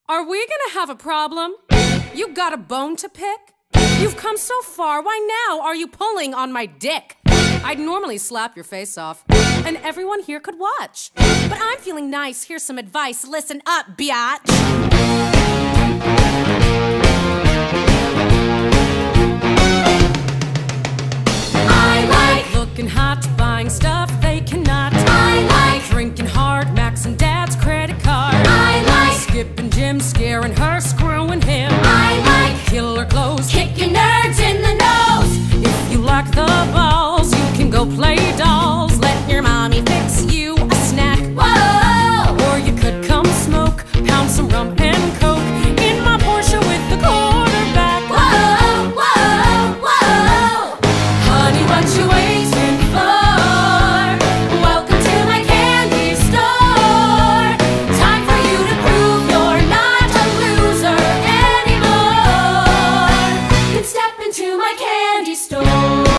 Are we gonna have a problem? You got a bone to pick? You've come so far, why now are you pulling on my dick? I'd normally slap your face off, and everyone here could watch. But I'm feeling nice, here's some advice, listen up, biatch. I like looking hot, buying stuff they cannot. I like drinking hard, maxing dad's credit card. I like skipping gym, scaring her, screwing him. I like killer clothes, kicking nerds in the nose. If you like the balls, you can go play dolls. Let your mommy fix you a snack. Whoa! Or you could come smoke, pound some rum and coke in my Porsche with the quarterback. Whoa, whoa, whoa! Honey, what you waiting for? Welcome to my candy store. Time for you to prove you're not a loser anymore. You can step into my candy store.